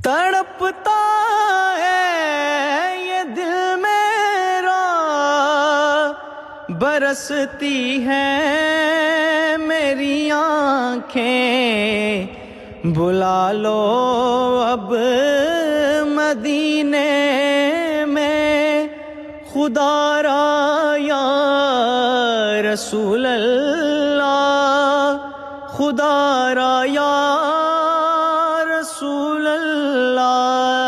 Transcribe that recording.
तड़पता है ये दिल मेरा, बरसती है मेरी आँखें। बुला लो अब मदीने में खुदारा या रसूल अल्लाह, खुदारा या रसूल अल्लाह।